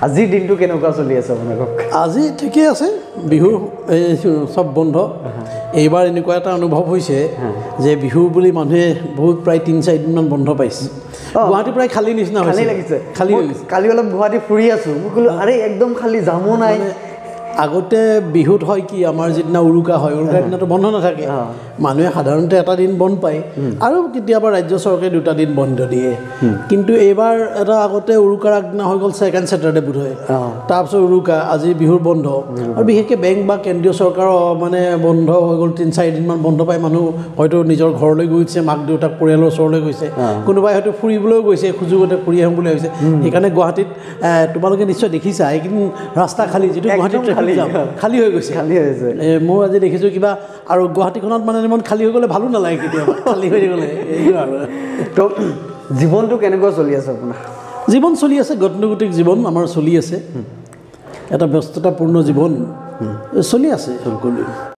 আজিৰ দিনটো কেনেকুৱা চলি আছে আপোনালোকক আজি ঠিকই আছে বিহু সব বন্ধ এইবাৰ এনেকুৱা এটা অনুভৱ হৈছে যে বিহু বুলি মানুহে বহুত প্ৰায় 3-4 দিনমান বন্ধ পাইছে গুৱাহাটী প্ৰায় খালী নিচিনা হৈছে খালী লাগিছে খালী লাগিছে কালি অলপ গুৱাহাটী ফুৰি আছোঁ মই ক'লোঁ আৰে একদম খালী যামো নাই আগতে বিহুত হয় কি আমাৰ যিদিনা উৰুকা হয় উৰুকাৰ দিনাটো বন্ধ নাথাকে মানুহে সাধাৰণতে এটা দিন বন্ধ পায় আৰু কেতিয়াবা ৰাজ্য চৰকাৰে 2টা দিন বন্ধ দিয়ে কিন্তু এইবাৰ এটা আগতে উৰুকাৰ আগদিনা হৈ গ'ল ছেকেণ্ড ছেটাৰডে বোধ হয় তাৰপিছত উৰুকা আজি বিহুৰ বন্ধ আৰু বিশেষকৈ বেংক বা কেন্দ্ৰীয় চৰকাৰৰ মানে বন্ধ হৈ গ'ল 3-4 দিনমান বন্ধ পাই মানুহ হয়তো নিজৰ ঘৰলৈ গৈছে মাক দেউতাক পৰিয়ালৰ ওচৰলৈ গৈছে কোনোবাই হয়তো ফুৰিবলৈও গৈছে সুযোগতে ফুৰি আহিম বুলি ভাবিছে সেইকাৰণে গুৱাহাটীত তোমালোকে নিশ্চয় দেখিছা এইকেইদিন ৰাস্তা খালী যিটো গুৱাহাটীত খালী হৈ গৈছে মই আজি দেখিছোঁ কিবা আৰু গুৱাহাটীখনত মানে ইমান খালী হৈ গ'লে ভালো নালাগে কেতিয়াবা খালী হৈ গ'লে তো জীৱনটো কেনেকুৱা চলি আছে আপোনাৰ জীৱন চলি আছে গতানুগতিক জীৱন আমাৰ চলি আছে এটা ব্যস্ততাপূৰ্ণ জীৱন চলি আছে সকলোৱে